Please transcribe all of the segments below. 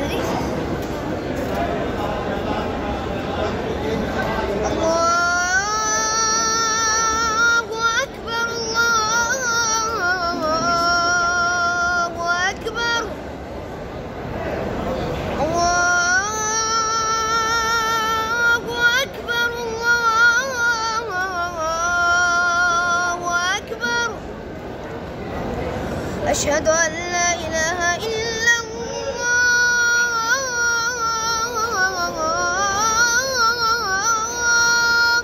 أشهد أن لا إله إلا الله.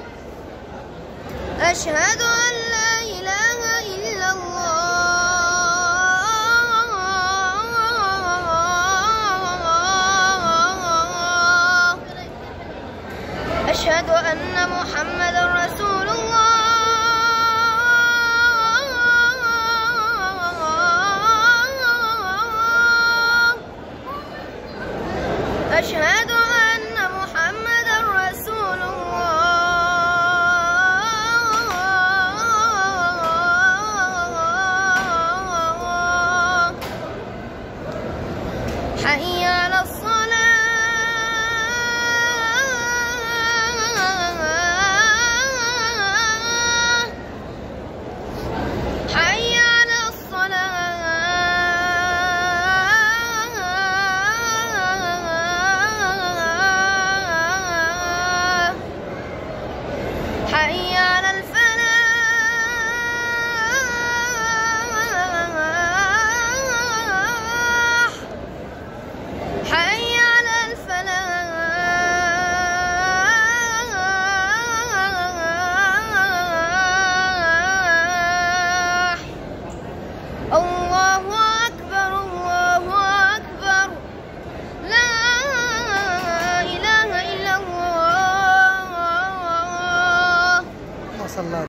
أشهد أن لا إله إلا الله. أشهد أن محمدا رسول الله. أشهد أن محمدا رسول الله. حي على الصلاة. حي على الصلاة. حي على الفلاح. حي على الفلاح. الله أكبر الله أكبر. لا إله إلا الله.